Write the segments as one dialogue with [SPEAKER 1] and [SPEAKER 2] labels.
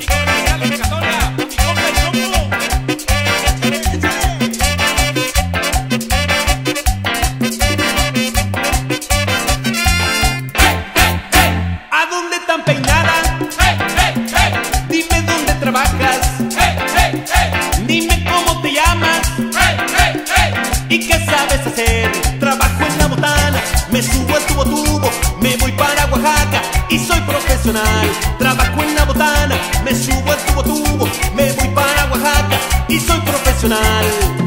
[SPEAKER 1] ¿A dónde tan peinada? Dime dónde trabajas. Dime cómo te llamas. ¿Y qué sabes hacer? Trabajo en la botana, me subo al tubo, me voy para Oaxaca y soy profesional. Trabajo en la botana, me subo al tubo, me voy para Oaxaca y soy profesional.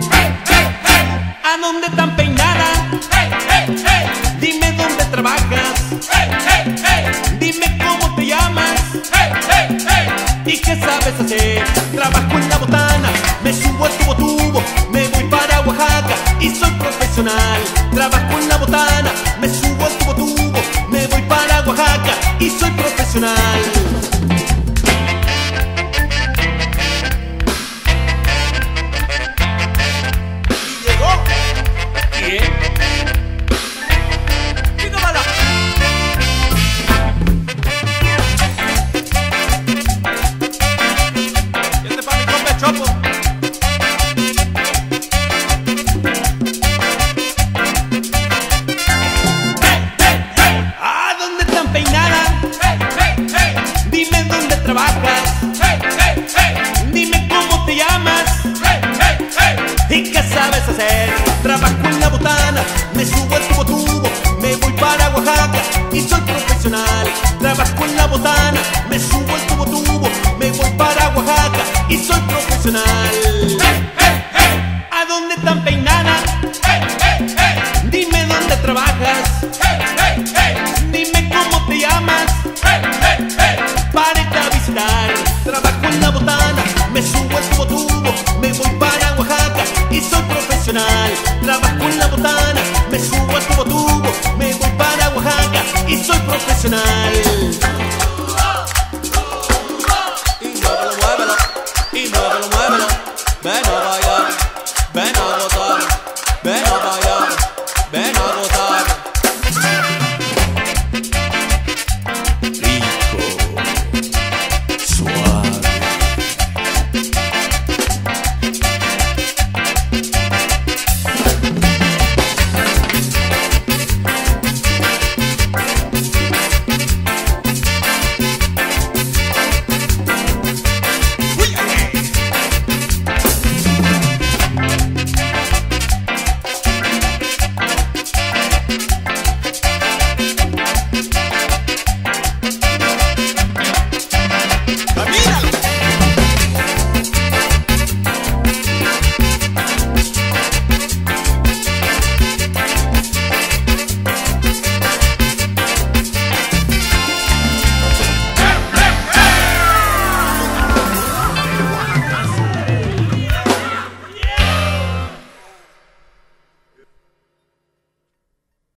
[SPEAKER 1] ¿A dónde tan peinada? Dime dónde trabajas. Dime cómo te llamas. ¿Y qué sabes hacer? Trabajo en la botana, me subo al tubo, me voy para Oaxaca y soy profesional. Trabajo en la botana, me subo al tubo, me voy para Oaxaca y soy profesional.
[SPEAKER 2] ¿Y llegó?
[SPEAKER 1] ¿Quién?
[SPEAKER 2] Chopo.
[SPEAKER 1] ¿A dónde tan peinada? Dime dónde trabajas. Dime cómo te llamas. ¿Y qué sabes hacer? Trabajo en la botana, me subo al tubo, me voy para Oaxaca y soy profesional. Trabajo en la botana, me subo al tubo, me voy para Oaxaca y soy profesional. ¿A dónde tan peinada? Dime dónde trabajas. Dime cómo te llamas. Párate a visitar. Trabajo en la botana, me subo al tubo, me voy para Oaxaca y soy profesional. Trabajo en la botana, me subo al tubo, me voy para Oaxaca y soy profesional.